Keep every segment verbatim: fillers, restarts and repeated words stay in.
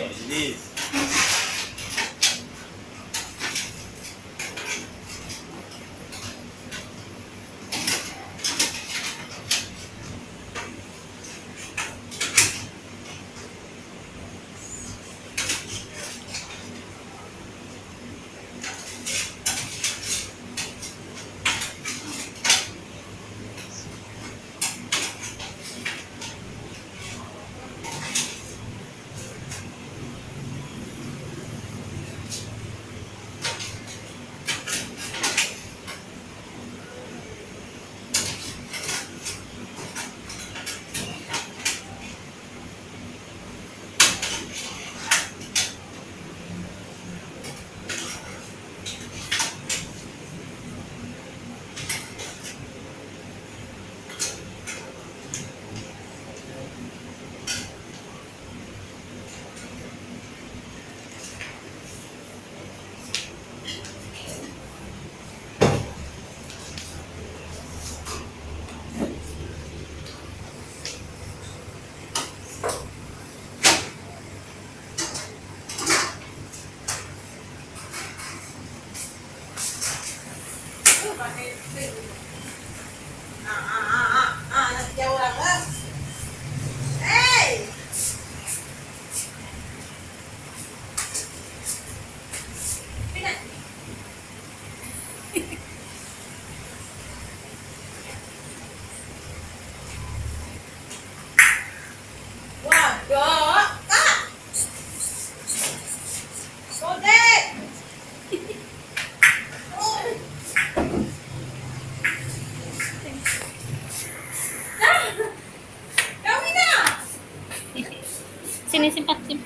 Linis. Ah, ah, ah, ah, ah, jauh lah kan? Hey! Pinat. Waduh, Kak! Kodek! Sini simpan sim.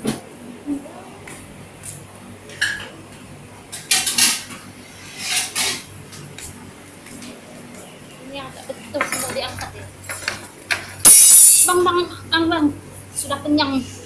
Ini agak betul semua diangkat ya. Bang bang, bang bang, sudah kenyang.